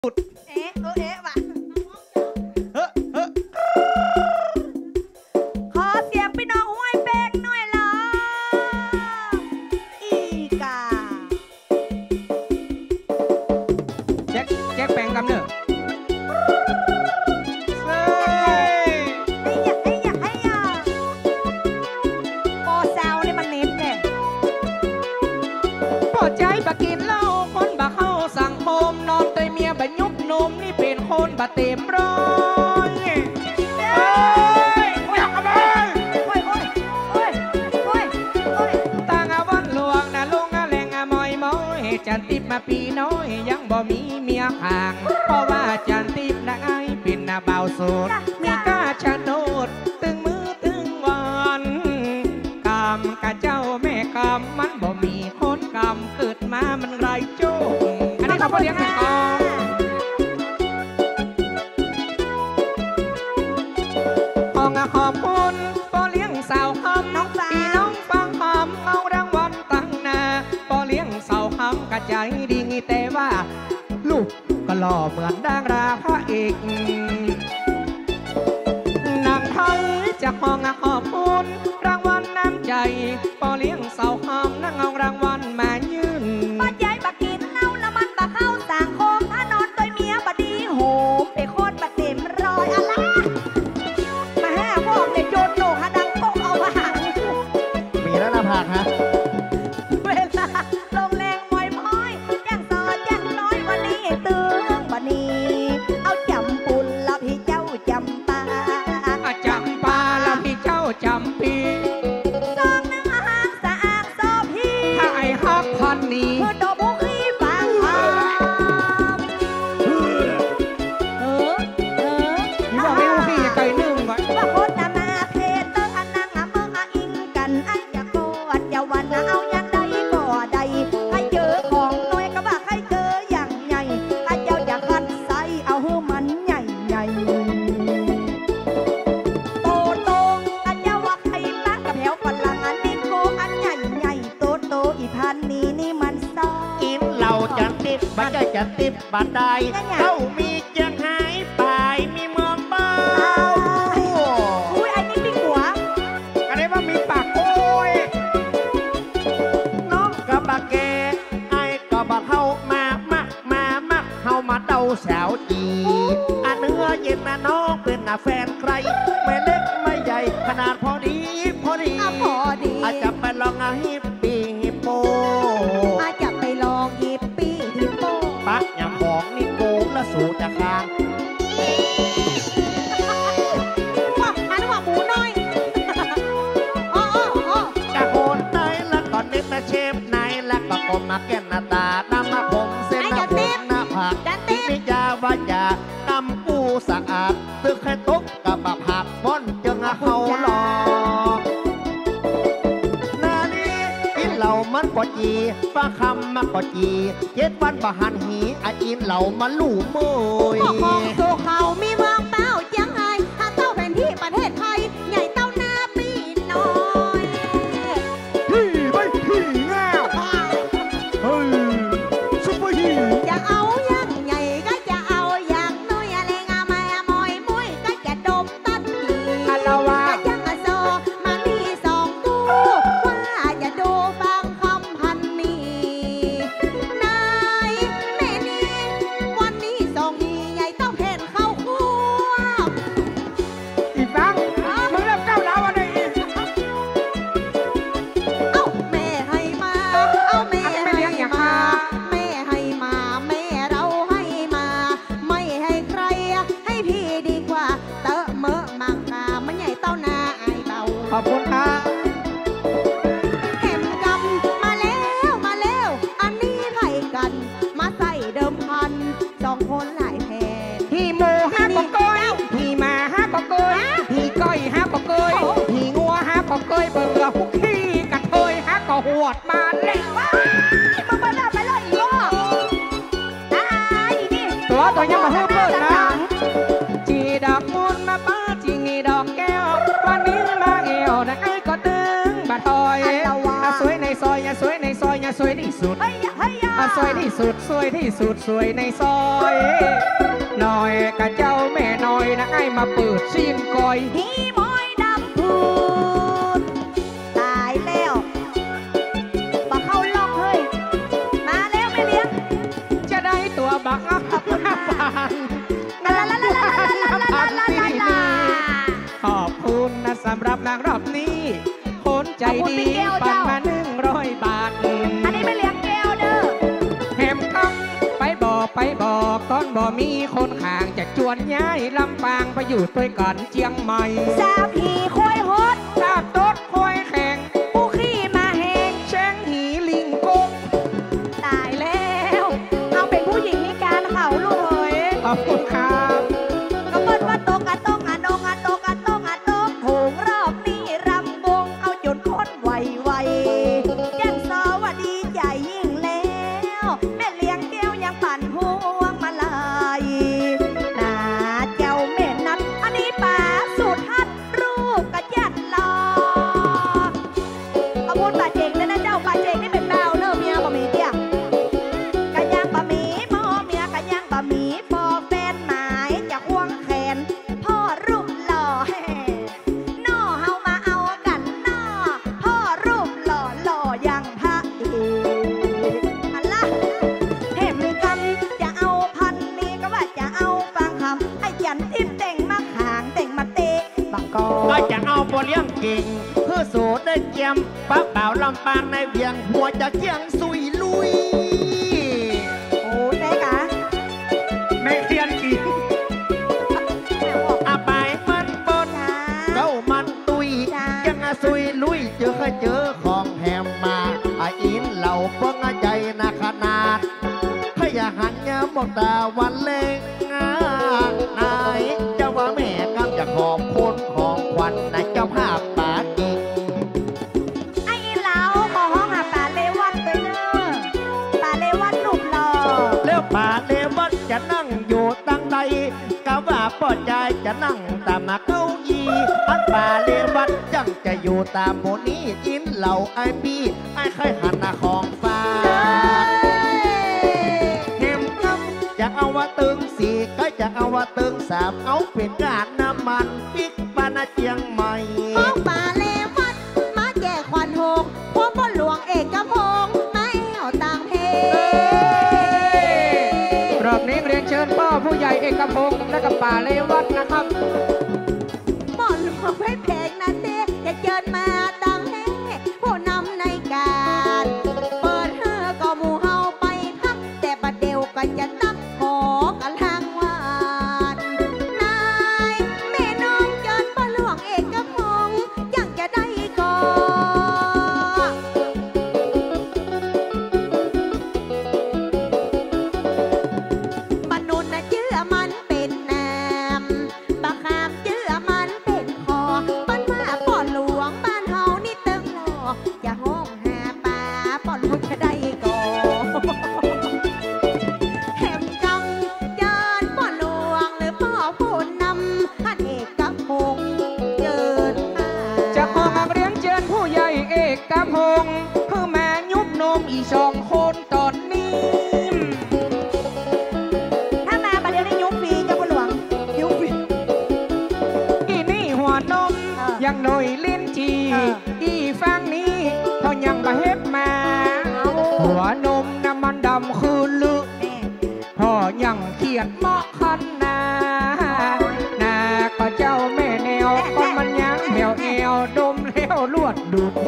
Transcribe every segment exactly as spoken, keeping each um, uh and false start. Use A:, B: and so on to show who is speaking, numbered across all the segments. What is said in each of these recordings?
A: เอ๊ะเออเอ๊ะว่ะ
B: เฮ้อเฮ้อ
A: ขอเสียงพี่น้องห้วยเป๊กหน่อยเหรออีกา
B: แจ็คแจ็คแปลงกำเนอะเฮ้ย
A: ไอ้ยะไอ้ยะไอ้ยะโอแซวนี่มันเน้นเนี่ย
B: พอใจบะกินเหล้าคนบะเข้าสังคมนอนเตยเมียบะยุบนมนี่เป็นคนบะเต็มร้อยเฮ้ยโอ้ยเอาไป
A: โอ้ยโอ้ยโอ้ยโอ้ยโอ้ย
B: ต่างอาวันหลวงนะลุงอาแรงอามอยมอยจันติบมาปีน้อยยังบ่มีเมียห่างเพราะว่าจันติบนะไอเป็นนาเบาโสดมีกล้าชะโนดตึงมือตึงวันกรรมกะเจ้าแม่กรรมมันบ่มีคนกรรมเกิดมามันไรโจ้อันนี้เขาเรียกถึงกองขอขอบคุณพ่อเลี้ยงสาวคำน้องพี่น้องฟังคำเอารางวัลตั้งนาพ่อเลี้ยงสาวคำกระใจดีแต่ว่าลูกก็หล่อเหมือนดาราพระเอกนางไทยจะขอขอบคุณรางวัลน้ำใจพ่อเลี้ยงสาวคำนั่งเอารางวัลมายื่น
A: ป้าใจบักกินเหล้าแล้วมันบักเข้าต่างโคมถ้านอนตัวเมียบดีโหมไปโคตรบดเต็มรอยอะไรมาห้าพวกเด็กโยนโหนกฮะดังโป๊กเอาหัง
B: มีแล้วนะผักฮะ
A: เวลาลงแรงมอยม้อยแจ้งซอแจ้งน้อยวันนี้ตึงวันนี้เอาจำปุนละพี่เจ้าจำปา
B: จำปาละพี่เจ้าจำปี
A: ซองน้ำหางสะอาดซอพี่
B: ถ้าไอ้ฮักพันนี้
A: เพื่อดอกบุคีฟังคำเออเออ
B: พี่บอกไม่โอเคอย่าไกลนึ่งก่อน
A: ว่าโคตรนาเพเตอร์อันนังอ่ะเมื่ออ่ะอิงกันไอ้ยาโกดอย่าวันเอาอย่างใดก็ใดให้เจอของน้อยก็ว่าให้เจออย่างใหญ่ถ้าเจ้าอยากคัดใส่เอาให้มันใหญ่ใหญ่โตโตถ้าเจ้าว่าใครปักกับแถวฝรั่งอันนี้โกอันใหญ่ใหญ่โตโตอีพันนี้นี่มันซ้อ
C: กินเหล้าจะติดบัดจะจะติดบัดได้เขามีเจียงหายปลายมีเมืองเบา
A: อุ้ยไอ้นี่พี่หัว
B: อะไรว่ามีปากโอ้ย
C: น้องกับบักแกไอ้กับบักเฮามามักมามักเฮามาเดาสาวจีอันเนื้อเย็นนะน้องเป็นน่ะแฟนใครไม่เล็กไม่ใหญ่ขนาดพอดีพอดี
A: พอดี
C: อาจจะไปลองอาฮิปปี้ฮิปโป
A: อาจจะไปลองยิปปี้ฮิปโป
C: ปักยำของนี่โกงและสูจะคาง
A: ว่าอันว่าหมูน้อยอ๋ออ๋อ
C: จะโคนไหนแล้วก็เน็ตนะเชฟไหนแล้วก็กลมมาแก่นหน้าตาดำมาผมเส้นหน้าผมหน้าผักมิจาว่าจะดำกูสะอาดตึกให้ตกกับบักผักป้อนจึงเขาหลอกนานี้กินเหล่ามันกอจีฟ้าคำมันกอจีเจ็ดวันประหันหีอาอินเหล่ามันลู่โมย
A: ของโซเขามีเมืองเป้าเจียงไฮ้ถ้าเต้าแผนที่ประเทศไทยใหญ่เต้าหน้าปีน้อย
B: พี่ไม่พี่แง่เฮ้ยซุปเปอร์ฮี
A: จะเอาอย่างใหญ่ก็จะเอาอย่างน้อยอะไรงามามอยมุ้ยก็จะดมตัดที
B: ฮัลโหลว่า
A: ยังมาโซมามีสองตู้ว่าจะดูบางคำพันนี้นายแม่นี่วันนี้สองฮีใหญ่ต้องเห็นเข้าคั่ว
B: อีฟังมึงเริ่มก้าวร้าวอะไรอีก
A: เอ้าแม่ให้มาเอาแม่ให้มาแม่ให้มาแม่เราให้มาไม่ให้ใครให้พี่ดีกว่าเตอะเมอะมังกามันใหญ่เต้านาไอเบา
B: ขอบคุณครับ
A: เข็มกำมาแล้วมาแล้วอันนี้ไผ่กันมาใส่เดิมพันสองคนหลายแผ่น
B: พี่หมูฮักกกอยพี่มาฮักกกอยพี่ก้อยฮักกกอยพี่งัวฮักกกอยเบื่อพวกขี้กระเทยฮักกหวดมาเล็ก
A: มึงไปได้ไปเลยอีกอ่ะตายนี่
B: ตัวตัวยังมาเพิ่มเพิ่มนะจีดอกมูลมาป้าจีงีดอกแก้ววันนี้มาเอวนะไอ้ก็ตึงบาทอยสวยในซอยอย่าสวยในซอยอย่าสวยที่สุด
A: เฮ้ยเฮ้ยค่ะ
B: สวยที่สุดสวยที่สุดสวยในซอยหน่อยกะเจ้าแม่หน่อยนะไอ้มาเปิดซีนกอย
A: ฮีมอยดำพูดตายแล้วมาเข้าล็อกเฮ้ยมาแล้วไม่เลี้ยง
B: จะได้ตัวบักอัพมาฟัง
A: ลาลาลาลาลาลาลาลาลาลา
B: ขอบคุณนะสำหรับนางรอบนี้คนใจดีปันมาหนึ่งร้อยบาท
A: อันนี้ไม่เลี้ยงแก้วเด้อ
B: แหมต้องไปบอกไปบอกตอนบ่มีคนข้างจะจวนย้ายลำปางไปอยู่ด้วยกันเจียงใหม่
A: สาวผีคุยฮด
B: ทราบโต๊ดคอยแข่ง
A: ผู้ขี้มาแหง
B: แช่งหีลิงกง
A: ตายแล้วเอาเป็นผู้หญิงในการเขาลูกเอ๋ย
B: ขอบคุณครับ
A: ก็เปิดว่าโตกะโตกะโดงะโตกะโตกะโตกโถงรอบนี้รำวงเอาจนคนไหวไหวแจ้งสวัสดีใหญ่ยิ่งแล้วแม่เลี้ยงแก้วยังปั่นพวงมาลายนาเจ้าแม่นัดอันนี้ป่าสุดฮัดรูปกระยัดลอขบวนป่าเจงเลยนะเจ้าป่าเจงนี่เป็นดาวเริ่มเมียบ่มีเดียกะยังบะหมี่หม้อเมียกะยังบะหมี่พอแฟนหมายจะควงแขนพ่อรูปหล่อแห่น่อเฮามาเอากันน่อพ่อรูปหล่อหล่อยังพระเอกอันละเห็มกันจะเอาพันนี้ก็ว่าจะเอาฟังคำไอ้ยันทิมเต่งมาขางเต่งมาเตะบังกอ
C: ก็จะเอาโบเลี้ยงเก่งเพื่อสูดได้เจียมป้าเป่าลำปางในเวียงหัวจะเจียงสุยลุย
A: โอ้ยแม่กะ
B: แม่เทียนกิน
A: แม่บอก
C: อาไปมันบน
A: จ้า
C: เก้ามันตุย
A: จ้า
C: ยังอาสุยลุยเจอเคยเจอของแหมมาอาอินเหล่าพวงใจนาขนาดขยะหันยามบอกตาวันเล็งนายเจ้าว่าแม่กำจะขอบคุณของขวัญในเจ้าภาพปากิง
A: ไอ้เหลาขอห้องหาป่าเลวันตัวเนอป่าเลวันหนุ่มหล่อ
C: แล้วป่าเลวัดจะนั่งอยู่ตั้งใดกะว่าปอดใจจะนั่งตามมาเก้าอี้อันป่าเลวัดจังจะอยู่ตามโมนี้อินเหล่าไอปีไอเคยหันหน้าของฟ้าเห็มครับจะเอาว่าตึงสี่ก็จะเอาว่าตึงสามเอาเป็นกาดน้ำมันปิกปานาเจียงใหม่
A: ห้องป่าเลวัดมาแก่ควันหกพวกพ่อหลวงเอกพงษ์ไม่เอาต่างเพ
B: รอบนี้เรียนเชิญพ่อผู้ใหญ่เอกพงศ์และกับป่าเลวัตนะครับ
A: หมอหลวงไม่เพลงนั้นเด้จะเจิญมาต่างเพผู้นำในการเปิดเฮือก็หมู่เฮาไปพักแต่ประเดี๋ยวก็จะตั้งหอกันทางวานนายแม่น้องเจิญพ่อหลวงเอกพงษ์ยังจะได้ก่อ ปนุนนะเชื่อมันเป็นน้ำปะขามเชื่อมันเป็นคอปันว่าป่อหลวงบ้านเฮานี่เติงหล่ออย่าห้องหาปลาป่อหลวงจะได้ก่อแหมกำยานป่อหลวงหรือป่อผู้นำท่านเอกกับพงษ์เจิญมา
B: จะขอเรียนเชิญผู้ใหญ่เอกพงศ์คือแม่ยุบนมอีสองคนตอนนี้
A: ถ้ามาประเดี๋ยวนี้ยุบฟรีเจ้าป่อหลวงยุบฟรี
B: อีนี่หัวนม
A: เออ
B: ยังหน่อยลิ้นจี
A: เออ
B: อีฟังนี้เขายังบะเฮ็บมา
A: เอา
B: หัวนมน้ำมันดำคือลึก
A: แม่
B: พ่อยังเขียดเหมาะคันนานาก็เจ้าแม่แนวก็มันยังแถวแอวดมแล้วลวดดุด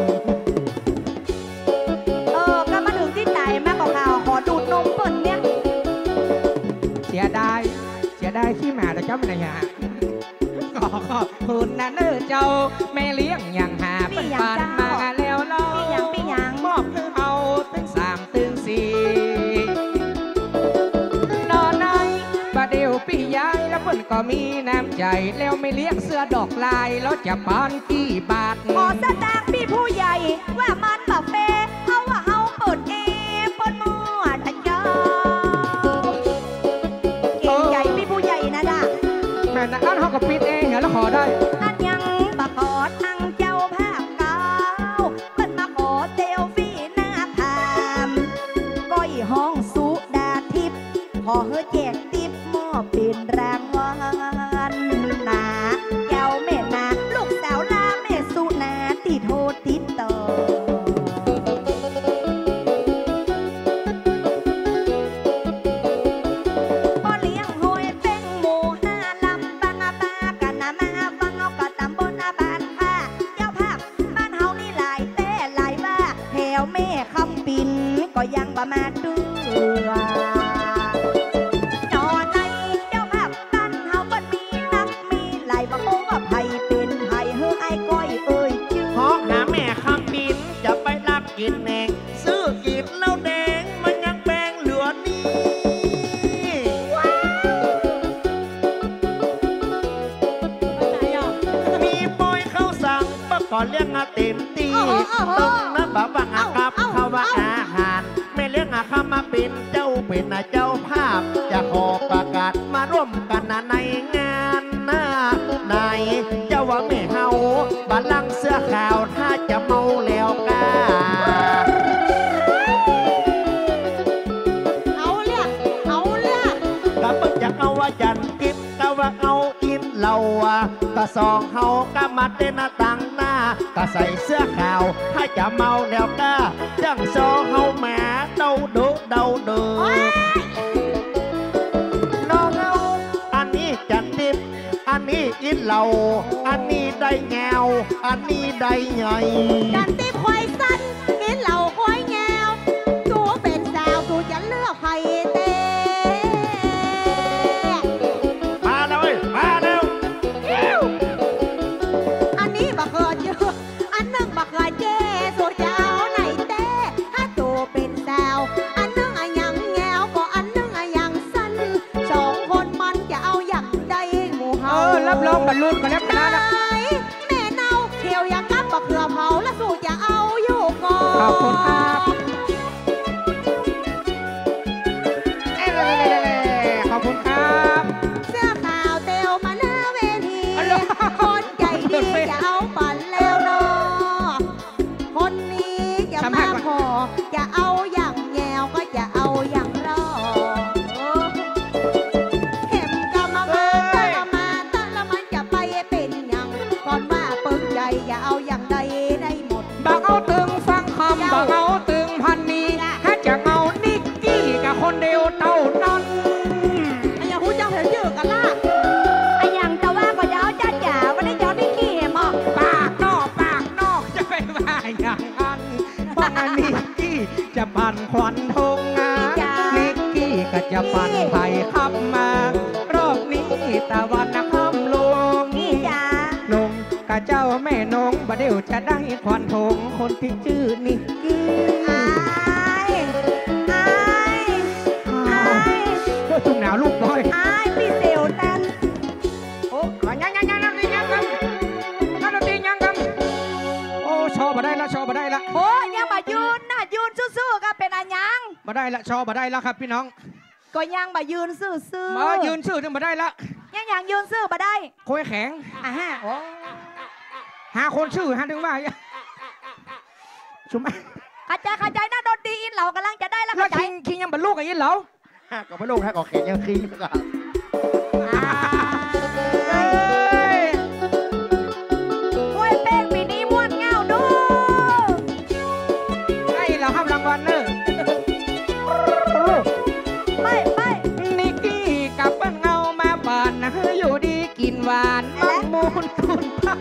A: เออก็มาถึงที่ไหนมากกว่าข่าวขอดูดนมเปิ่นเนี่ย
B: เสียดายเสียดายขี้หมาแต่เจ้าไม่ได้หาขอขอบคุณนะเน้อเจ้าแม่เลี้ยงอย่างหาเป็นปานมาแล้วเล่า
A: ปีหยังปีหยัง
B: มอบคือเอาตึงสามตึงสี่นอนในประเดี๋ยวปีย้ายแล้วเพิ่นก็มีน้ำใจแล้วไม่เลี้ยงเสื้อดอกลายแล้วจะปานกี่บาท
A: ขอแสดงพี่ผู้ใหญ่ว่ามันแบบเฟ่เอาว่าเฮาเปิดเอเปิดมั่วทะยาเก่งใหญ่พี่ผู้ใหญ่นะด่ะ
B: แม่นะอันเขาก็ปิดเองเหรอแล้วขอได้
A: อันยังบะขอทั้งเจ้าภาพเก่าเปิ้นมาขอเซลฟี่หน้าทามก้อยห้อง
C: เลี้ยงเต็มตีตึงนะบ่ว่าอากับเขาว่าอาหารไม่เลี้ยงอาคามาเป็นเจ้าเป็นเจ้าภาพจะขอประกาศมาร่วมกันในงานนะนายเจ้าว่าไม่เฮาบัลลังก์เสื้อขาวถ้าจะเมาแล้วกา
A: เอาเลือกเอาเลือก
C: ก็เพิ่งจะเอาว่าจันกิบก็ว่าเอาอินเราก็สองเฮาก็มาเต้นตังหน้าก็ใส่เสื้อขาวถ้าจะเมาแล้วก็จังโซเฮาแหมเดาดูเดาดูน้องเอาอันนี้จันทิพย์อันนี้อินเราอันนี้ได้แงวอันนี้ได้ใหญ่
A: จันทิพย์ควายสั้นอินเราควายแงวกูเป็นสาวกูจะเลือกใครเต้
C: มาเลยมาเร็ว
A: อันนี้บักเกิดเยอะอันนึงบักเกิดเจ้สูจะเอาไหนเต้ถ้าตัวเป็นสาวอันนึงอะยังแงวก็อันนึงอะยังสั้นสองคนมันจะเอาอย่างใดหมู่เฮา
B: เออรับรองบรรลุกันแล้วกันนะ
A: แม่เน่าเที่ยวยังกับบักเขือเผาและสูจะเอาอยู่ก่อน
B: ขอบคุณครับขอบคุณครับ
A: เสื้อขาวเตียวมาหน้าเวทีคนใจดีจะเอาปั่นแล้วเนาะคนนี้จะมาพอจะเอาอย่างแงวก็จะเอาอย่างรอเข็มกำมามาตะละมาตะละมันจะไปเป็นอย่างก่อนว่าเปิ้งใจอย่าเอาอย่างใดได้หมด
B: บักเอาตึงฟังคำบักเอาตึงพันนี้ถ้าจะเอานิกกี้กับคนเดียวเท่านั้น
A: ไอ้ยังพูดจังเห็นยืดกันล่ะไอ้ยังแต่ว่าก็จะเอาจ้าจ๋าไม่ได้ย้อนนิกกี้เหรอ
B: ปากนอกปากนอกจะไปว่าอย่างนั้นเพราะอันนิกกี้จะปั่นควันทงนะนิกกี้ก็จะปั่นไผ่ขับมารอบนี้ตะวันนะคำลง
A: นี่จ้า
B: ลงกับเจ้าแม่นงบ่เดี๋ยวจะได้ควันทงคนที่ชื่อนิกกี้
A: ไอ้ไอ้ไอ้
B: ก็จุ่มหนาวลูกน้อย
A: ไอ้พี่เซลตัน
B: โอ้ยังยังยังยังยังกันนั่นตียังกันโอ้ชอบ่ได้ละชอบ่ได้ละ
A: โอ้ยังมายืนน่ะยืนสู้ๆก็เป็นอันยัง
B: บ่ได้ละชอบ่ได้ละครับพี่น้อง
A: ก็ยังมายืนซื่อๆ
B: มายืนซื่อถึงบ่ได้ละ
A: ยังยังยืนซื่อบ่ได้
B: คุยแข็ง
A: อ่ะฮะ
B: โอ้หาคนชื่อหาถึงว่าชุม
A: ข้าใจข้าใจหน้าดนตรีอินเหล่ากำลังจะได้แล้ว
B: ข้าใจคิงยังบรรลุกับอินเหล่า
C: ก็บรรลุถ้าก็แข็งยังคิงก็
A: มวยเป้งปีนี้ม้วนเงาดู
B: ไอ้เราห้ามรางวัลเนอะ
A: ไปไป
B: นิกกี้กับบ้านเงามาป่านนะอยู่ดีกินหวานมันมูนทุนเผา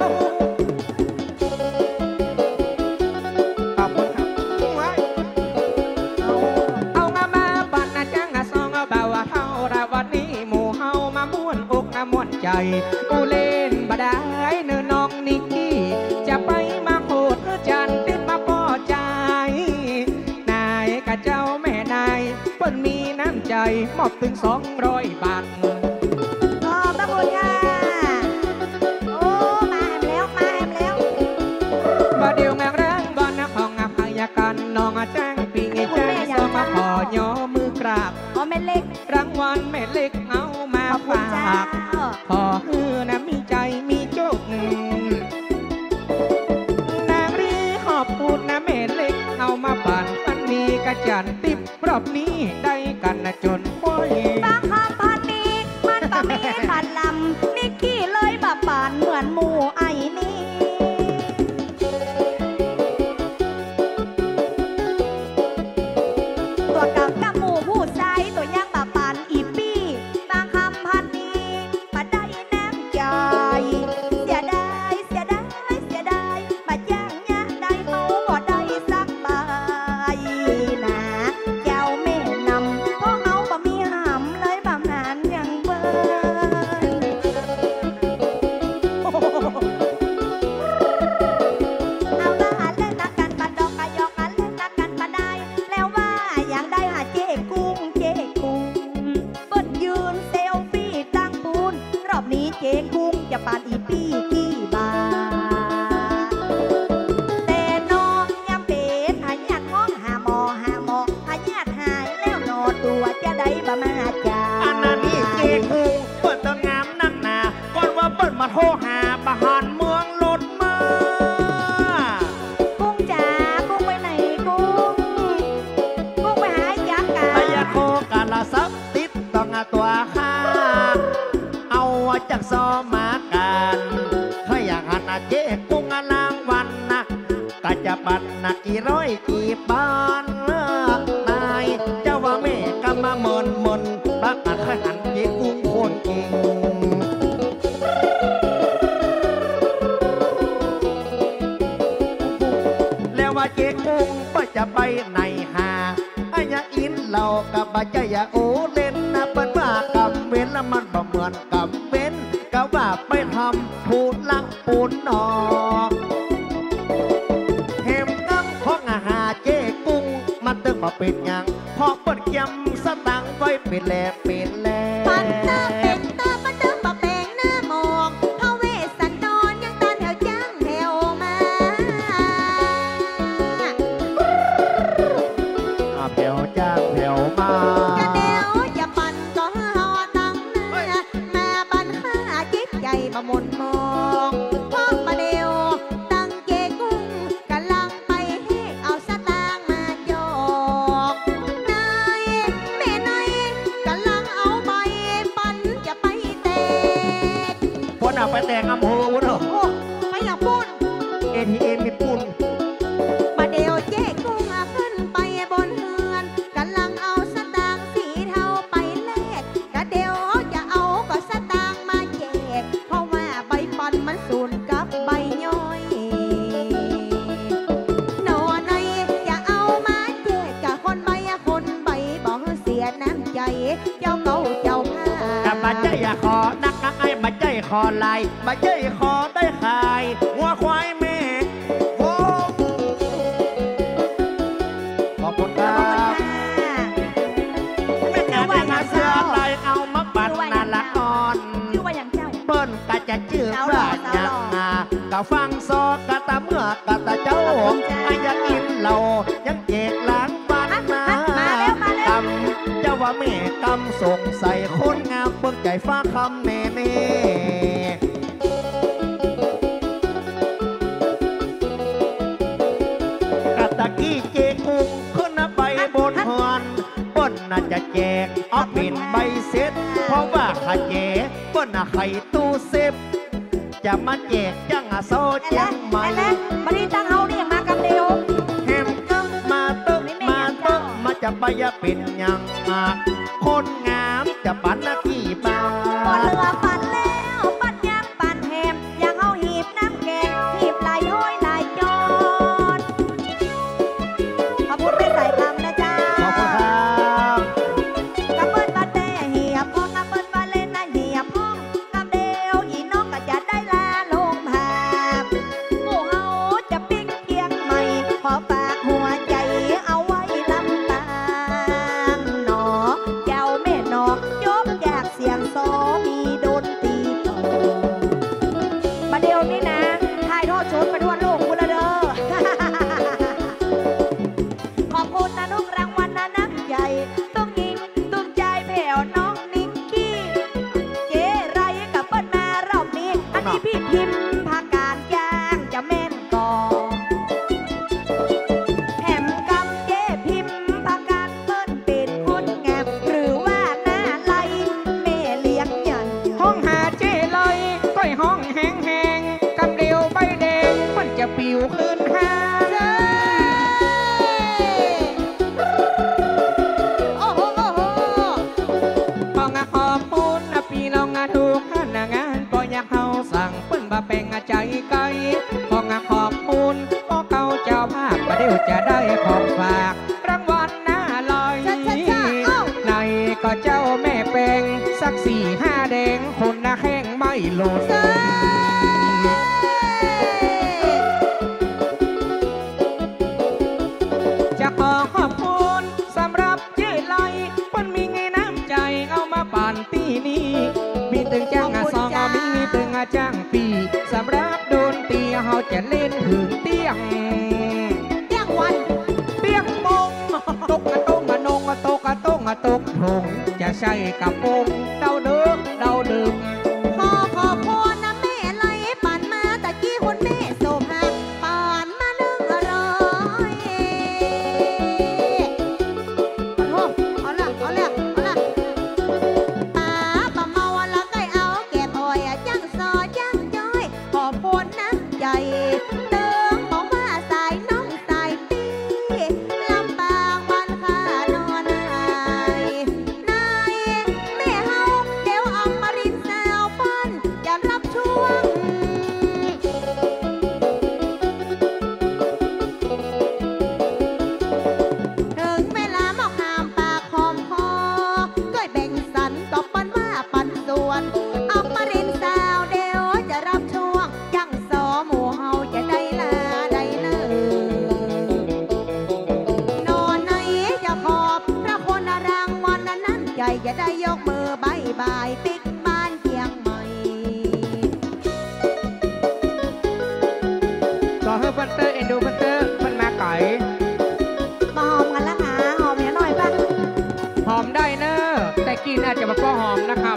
B: ม่วนใจกูเล่นบดายเนื้อน้องนิกกี้จะไปมาโคตรจันติดมาพอใจนายกับเจ้าแม่นายเปิ้นมีน้ำใจมอบถึงสองร้อยบาท
A: ขอบพระคุณค่ะโอ้มาแอมแล้วมาแอมแล้ว
B: บ่เดียวงานแรงบอลนะของอภัยกันน้องแจ้งปีงี้แจ้งสมาขอย่อมือกราบ
A: ขอแม่เล็ก
B: รางวัลแม่เล็กเอามาฝากขอฮือนะมีใจมีโชคนางรีขอบคุณนะแม่เล็กเอามาปั่นพันนี้กระจันติบรอบนี้ได้กันนะจนป่วย
A: บางคำพันนี้มันก็มีพันลำนิกกี้เลยมาปั่นเหมือนหมูไอ้นี่ตัวกับกับหมูผู้ชายตัวยังมาปั่นอีปี้บางคำพันนี้มาได้น้ำใจเสียดายเสียดายเสียดายมาย่างยะได้เมาบ่ได้สักใบนะเจ้าแม่นำเพราะเอาบ่มีหำเลยบำนานยังเบิ้เอาว่าเล่นนักกันปัดดอกกะยอกกันเล่นนักกันปัดได้แล้วว่าอย่างได้หาเจ๊กุ้งเจ๊กุ้งเปิดยืนเซลฟี่ตั้งปูนรอบนี้เจ๊กุ้งจะปานอีปี้กี่บาท
C: ค่าเอาจากซอมากันถ้าอยากหันเจ๊กุ้งลางวันนะก็จะปัดหนักกี่ร้อยกี่บ้านนายเจ้าว่าแม่ก็มาเมินมนปักหันข้าหันเจ๊กุ้งคนเก่งแล้วว่าเจ๊กุ้งก็จะไปไหนหาไอ้ยาอินเรากับบ้าใจยาโอเล่นนะเป็นว่ากับเว้นแล้วมันบ่เหมือนกับเว้นก็ว่าไปทำพูดลังปูนนอเห็มน้ำของอาหารเจ๊กุ้งมันตึงมาเป็นอย่างพอเปิดยำสตังไว้เป็นแลเป็นแล
A: ปันเตอร์เป็นเตอร์ปันเตอร์ปะแปงหน้ามองเขาเวสันดรยังตานแถวจ้างแถวมา
C: อาแผ่วจ้างแผ่วมา
A: จะเดียวอย่าปั่นก็หอตั้งเนื้อแม่ปันห้าจิตใจบะมนมองพ่อมาเดียวตั้งเจกุ้งกำลังไปให้เอาสตางค์มาจอกนายแม่นายกำลังเอาใบปันจะไปแตก
C: คนเอาไปแต่งอำเภอวุ้นเหรอ
A: โอ้ไปอย่างปุ้น
C: เอทีเอ็มมีปุ่น
A: มาเดียวเจ๊กุ้งอะขึ้นไปบนเฮือนกำลังเอาสตางค์สีเทาไปแลกกะเดียวจะเอาก็สตางค์มาแจกเพราะว่าใบปันมันสูนกับใบย่อยหนอในอย่าเอามาแจกกับคนใบอะคนใบบอกเสียน้ำใจเจ้าเก่าเจ้าผ้า
C: กับมาใจอย่าขอนักนักไอ้มาใจขอลายมาใจขอได้ขายหัวควายแม่โอ้ขอบคุณครับแม่แก่ได้งาเสื้อลายเอามาปั่นนาละอ่อน
A: ชื่อว่าอย่างเจ้า
C: เปิ้นกะจะจื้อว่าอย่างงากะฟังซอกะตาเมื่อกะตาเจ้าไอ้ยังอินเรายังเจกล้างบ้านมากำเจ้าว่าแม่กำสงใส่คนงามเบิ่งใจฟ้าคำแน่เน่กะตะกี้เจกุ้งขึ้นไปบนเฮือนเปิ้นน่าจะแจกเอาเป็นใบเสร็จเพราะว่าขาแจกเปิ้นน่ะไข่ตู้เซฟจะมาแจกจังอะโซ
A: แอ
C: จั
A: น
C: งไหม
A: แอนมาดีตังเฮานี่มากับเดียว
C: เห็มกังมาตึกมาตึกมาจะไปยะเป็นยังมากคนงามจะปันนากี่บา
A: บ่
C: ท
A: เรือปั่นแล้วปั่นยางปั่นแฮมอยากเอาหีบน้ำแกงหีบลายห้อยลายจอนขอบคุณไม่ใส่คำนะจ๊ะ
C: ขอบคุณครับ
A: กระเปิ้ลบาเต้เหียบพ้องกระเปิ้ลบาเล่นนะเหียบพ้องกำเดียวอีน้องก็จะได้ลาลงหาบหมู่เฮาจะปิ๊กเกียงใหม่ขอฝากหัวใจเอาไว้ลำตางหนอเจ้าแม่นอกจบจากเสียงซอมีดนตรีต่อประเดี๋ยวนี้นะถ่ายทอดชนไปทั่วโลกคุณละเด้อ ขอบคุณนะลูกรางวัลนะน้ำใจตุ้งยิงตุ้งใจแผ่วน้องนิกกี้เจไรกับเปิ้ลมารอบนี้ อันนี้พี่พิมพ์พาการจ้างจะแม่นก่อแถมกำเจพิมพ์พาการเปิ้ลเป็นคนงามหรือว่าหน้าไล่แม่เลี้ยงใหญ่
B: ห้องหาเจเลยต้อยห้องแห้งแห้งกำเดียวใบแดงมันจะปิวขึ้นห้าง
A: โอ้โหโอ้โห
B: พองะขอบคุณนะพี่น้องอะทุกท่านนะงานก็อยากเฮาสั่งเปิ้นบาแปงอะใจไกลพองะขอบคุณก็เก่าเจ้าภาพประเดี๋ยวจะได้ของฝากรางวัลหน้าลอย
A: ช้าช้าช้าเอ้า
B: ในก็เจ้าแม่แปงสักสี่ห้าแดงคนนะแข้งไม่หลุด จะขอขอบคุณสำหรับเจไลเปิ้นมีไงน้ำใจเอามาปั่นตีนี้มีตึงจ้างอะซองเอามีมีตึงอะจ้างปีสำหรับโดนตีเฮาจะเล่นถึงเตี้ยง
A: เที่ยงวัน
B: เตี้ยงมงตกอะตงอะนงอะตกอะตงอะตกทงจะใช่กับปงเดาเดิมเดาดื่ม
A: ขอขอบคุณนะแม่ไล่ปั่นมาตะกี้คุณแม่โสภาปั่นมาหนึ่งร้อยโอ้โหเอาละเอาละเอาละปั่ได้ยกมือบายบายปิ๊กบ้านเชียงใหม่
B: ก็เฮ้เพิ่นเตอร์เอ็นดูเพิ่นเตอร์เพิ่นมาไก่
A: มาหอมกันละหาหอมเนี่ยหน่อยป่ะ
B: หอมได้เนอะแต่กินอาจจะมาป้อหอมนะครับ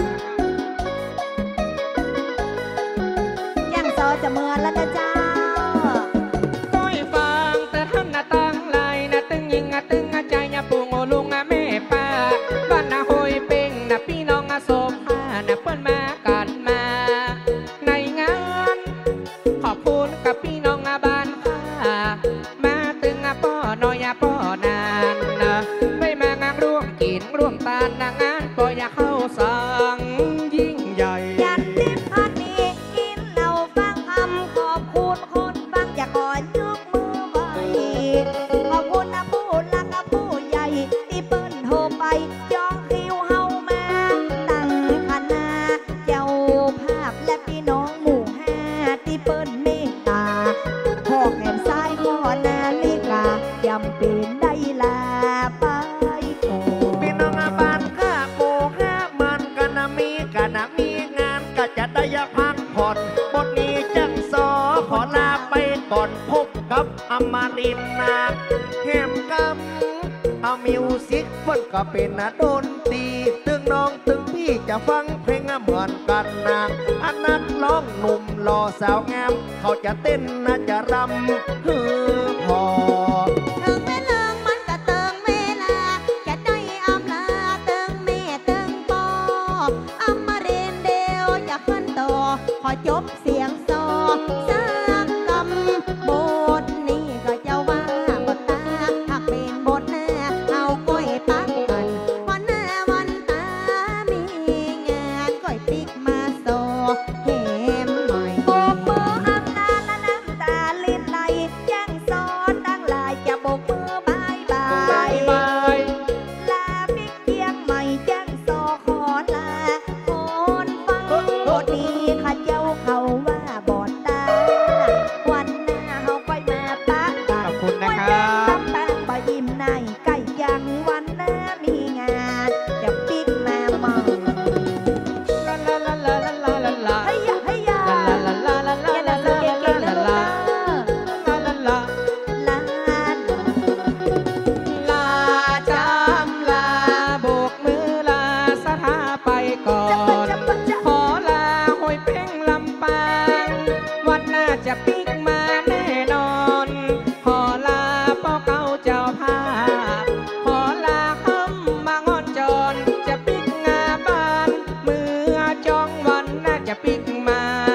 A: ย่างซอจะเมือนแล้วนะเจ้า
B: ต้อยฟังแต่ท่านน่ะตั้งลายน่ะตึงยิงน่ะตึงอ่ะใจน่ะปูงโอลุงอ่ะแม่ป้าบ้านน่ะโหยเป่งน่ะพี่น้องอ่ะสมหาน่ะเปิ้นมากันมาในงานขอบคุณกับพี่น้องอ่ะบ้านข้ามาตึงอ่ะป้อน้อยอ่ะป้อนานนะไม่มางานร่วมกินร่วมตานน่ะงานก็อย่าเข้าสังยิ่งใหญ่
A: ยันทิพย์พันนี้กินเหล้าฟังคำขอบคุณคนฟังอย่าก่อนยกมือไหวขอบคุณนะผู้หลักกับผู้ใหญ่ที่เปิ้นโทรไปจองคิวเฮามาตั้งคณะเจ้าภาพและพี่น้องหมู่ห้าที่เปิ้นเมตตาพอกแขนซ้ายขอนาฬิกาจำเป็นได้ลาไปก่อน
C: พี่น้องอาบ้านข้าโปห้ามันกันนะมีกันนะมีงานก็จะได้ยาพักผ่อนบทนี้จังสอขอลาไปก่อนพบกับอมรินทร์นาแหมกำเอามิวสิกเพิ่นก็เป็นนะดนตรีตึงน้องตึงพี่จะฟังเพลงเหมือนกันนะอันนักร้องหนุ่มหล่อสาวงามเขาจะเต้นนะจะรำฮือพอ
A: ถึงแม่เลิงมันก็เติงเวลาจะได้อำลาเติงแม่เติงปออำมาเรนเดียวจะขึ้นต่อขอจบเสียงซอสักคำบทนี้ก็จะว่าบทตาหากเป็นบทหน้าเอาก้อยปักกันวันหน้าวันตามีงานก้อยปิกมาโซเฮมหน่อยโบกมืออำลาและน้ำตาลินไหลแจ้งสอนตั้งหลายจะโบกมือบายบา
B: บาย
A: ย
B: บาย
A: ลาปิกเชียงใหม่แจ้งโซขอลาคนฟังบทนี้ข้าเจ้าเขาว่าบอดตา วันหน้าเฮาค่อยมาปะกัน
B: ขอบคุณนะ
A: วัน
B: ค
A: แด
B: รั
A: ง
B: บ
A: ตำแตงปะยิ้มในใกล้ยังวันหน้ามีงานจะปิกมาเมา
B: ลาลาลาลาลาลาลา
A: เฮ้ยอย่าเฮ้ยอย่า
B: ลาลาลาลาลา
A: อย่า
B: ลา
A: ด่า
B: ลา
A: เก่งๆนะลูกนะ
B: ลาลาลา
A: ลา
B: ลาจำลาโบกมือลาสถาไปก่อน
A: จะปะจะ
B: ขอลาหอยเพ่งลำปางวันหน้าจะปิกมาแน่นอน ขอลาพ่อเก่าเจ้าภาพขอลาคำมางอนจรจะปิกงาบ้านเมื่อจองวันหน้าจะปิกมา